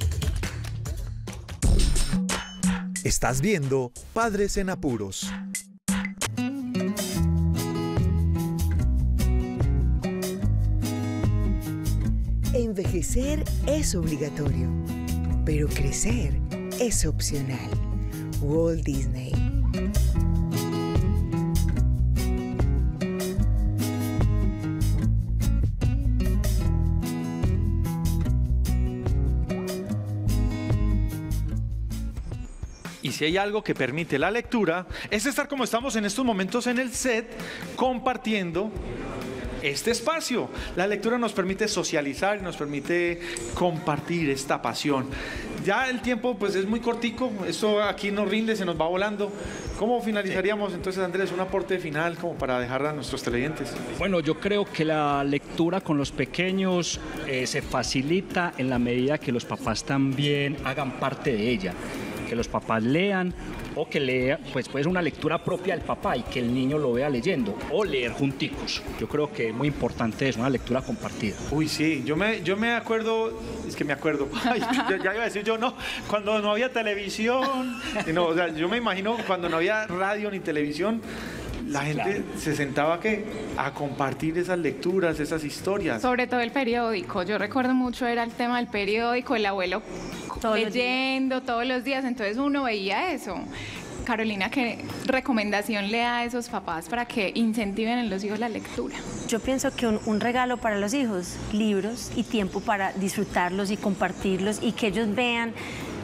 Estás viendo Padres en Apuros. Envejecer es obligatorio, pero crecer es opcional. Walt Disney. Y si hay algo que permite la lectura, es estar como estamos en estos momentos en el set, compartiendo este espacio. La lectura nos permite socializar y nos permite compartir esta pasión. Ya el tiempo pues es muy cortico, esto aquí nos rinde, se nos va volando. ¿Cómo finalizaríamos entonces, Andrés, un aporte final como para dejar a nuestros televidentes? Bueno, yo creo que la lectura con los pequeños se facilita en la medida que los papás también hagan parte de ella. Que los papás lean o que lea, pues puede ser una lectura propia del papá y que el niño lo vea leyendo o leer junticos. Yo creo que es muy importante, es una lectura compartida. Uy, sí, yo me acuerdo, es que me acuerdo, ay, ya iba a decir yo, no, cuando no había televisión, no, o sea, yo me imagino cuando no había radio ni televisión, la gente se sentaba a compartir esas lecturas, esas historias. Sobre todo el periódico. Yo recuerdo mucho, era el tema del periódico, el abuelo leyendo todos los días, entonces uno veía eso. Carolina, ¿qué recomendación le da a esos papás para que incentiven en los hijos la lectura? Yo pienso que un regalo para los hijos, libros y tiempo para disfrutarlos y compartirlos y que ellos vean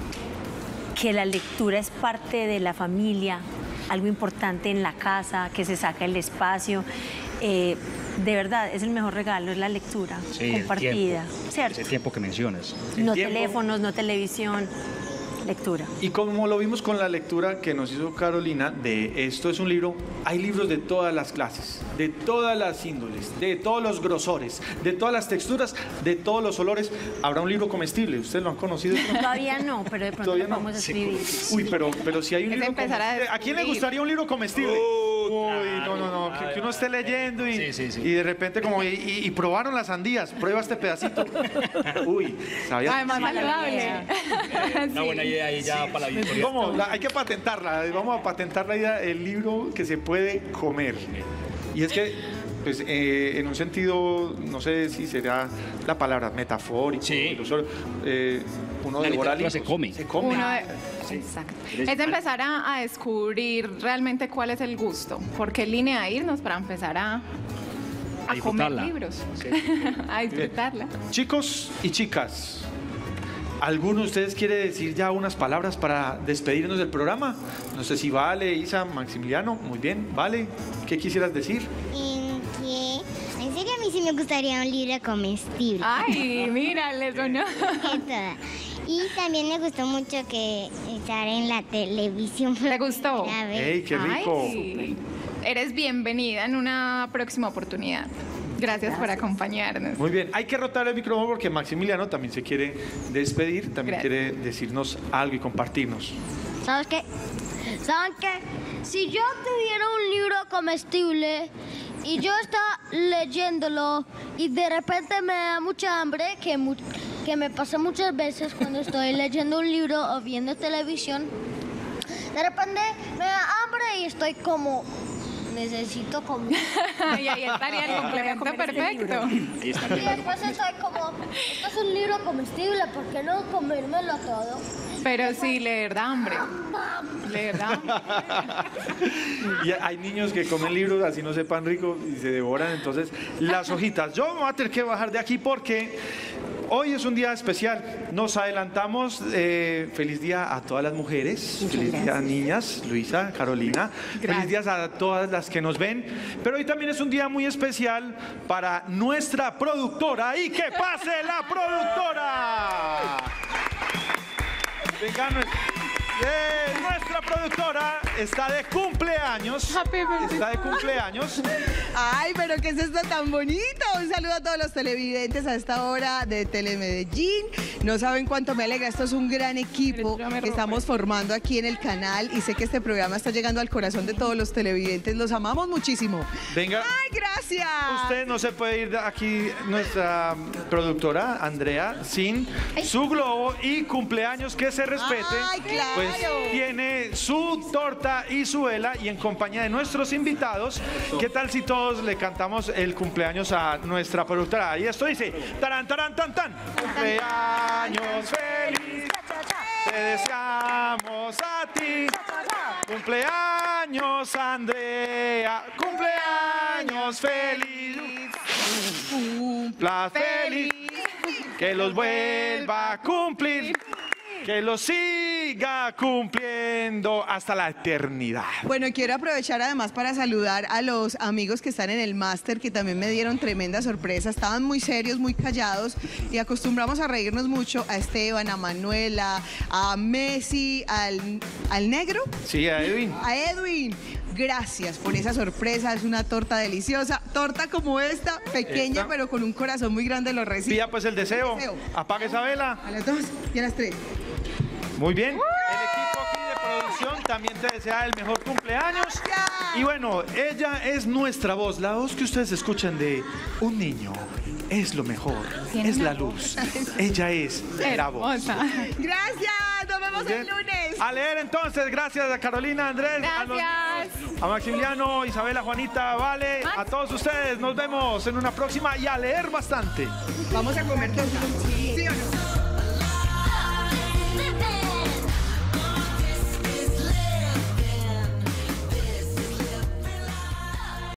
que la lectura es parte de la familia, algo importante en la casa, que se saca el espacio. De verdad, es el mejor regalo, es la lectura compartida. ¿Cierto? Ese tiempo que mencionas. No teléfonos, no televisión, lectura. Y como lo vimos con la lectura que nos hizo Carolina, de esto es un libro, hay libros de todas las clases, de todas las índoles, de todos los grosores, de todas las texturas, de todos los olores. Habrá un libro comestible, ¿ustedes lo han conocido? Todavía no, pero de pronto lo vamos a escribir. Uy, pero si hay un libro comestible, ¿a quién le gustaría un libro comestible? Uy, no, que uno esté leyendo y de repente como, y probaron las sandías, prueba este pedacito. Uy, ¿sabías? Además, saludable. Una buena idea ahí ya para la victoria. Hay que patentarla, vamos a patentar la idea, el libro que se puede comer. Y es que, pues, en un sentido, no sé si será la palabra metafórico, uno devora libros. Se come. Exacto. Es empezar a descubrir realmente cuál es el gusto, por qué línea irnos para empezar a comer libros, a disfrutarla. Chicos y chicas, ¿alguno de ustedes quiere decir ya unas palabras para despedirnos del programa? No sé si Vale, Isa, Maximiliano. Muy bien, Vale, ¿qué quisieras decir? En serio, a mí sí me gustaría un libro comestible. Ay, mira, le sonó. Y también me gustó mucho que estar en la televisión. ¿Te gustó? ¡Ey, qué rico! Ay, eres bienvenida en una próxima oportunidad. Gracias por acompañarnos. Muy bien, hay que rotar el micrófono porque Maximiliano también se quiere despedir, también quiere decirnos algo y compartirnos. ¿Sabes qué? ¿Saben qué? Si yo tuviera un libro comestible y yo estaba leyéndolo y de repente me da mucha hambre, que me pasa muchas veces cuando estoy leyendo un libro o viendo televisión, de repente me da hambre y estoy como, necesito comer. Y ahí estaría el complemento perfecto. Y después estoy como, esto es un libro comestible, ¿por qué no comérmelo todo? Pero sí, leer da hambre. Leer da hambre. Y hay niños que comen libros así no sepan rico y se devoran entonces las hojitas. Yo me voy a tener que bajar de aquí porque hoy es un día especial. Nos adelantamos. Feliz día a todas las mujeres. Feliz día, niñas, Luisa, Carolina. Feliz día a todas las que nos ven. Pero hoy también es un día muy especial para nuestra productora. ¡Y que pase la productora! Venga, nuestra productora está de cumpleaños. Está de cumpleaños. Ay, pero ¿qué es esto tan bonito? Un saludo a todos los televidentes a esta hora de Telemedellín. No saben cuánto me alegra. Esto es un gran equipo que estamos formando aquí en el canal y sé que este programa está llegando al corazón de todos los televidentes. Los amamos muchísimo. Venga. Ay, gracias. Usted no se puede ir de aquí, nuestra productora, Andrea, sin su globo y cumpleaños que se respete. Ay, claro. Pues tiene su torta y su vela, y en compañía de nuestros invitados, ¿qué tal si todos le cantamos el cumpleaños a nuestra productora? Y esto dice, tarán, tarán, tan, tan. Cumpleaños feliz, te deseamos a ti. Cumpleaños Andrea, cumpleaños feliz. Cumpla feliz, que los vuelva a cumplir, que los siga cumpliendo hasta la eternidad. Bueno, quiero aprovechar además para saludar a los amigos que están en el máster, que también me dieron tremenda sorpresa. Estaban muy serios, muy callados, y acostumbramos a reírnos mucho. A Esteban, a Manuela, a Messi, al negro. Sí, a Edwin. A Edwin. Gracias por esa sorpresa, es una torta deliciosa. Torta como esta, pequeña, pero con un corazón muy grande, lo recibe. Pida pues el deseo. Apague esa vela. A las 2 y a las 3. Muy bien. El equipo aquí de producción también te desea el mejor cumpleaños. Y bueno, ella es nuestra voz, la voz que ustedes escuchan de un niño. Es lo mejor, es la luz. Ella es la voz. Gracias, nos vemos el lunes. A leer entonces, gracias a Carolina, Andrés, a Maximiliano, Isabela, Juanita, Vale, a todos ustedes. Nos vemos en una próxima y a leer bastante. Vamos a comer todos. ¿Sí o no?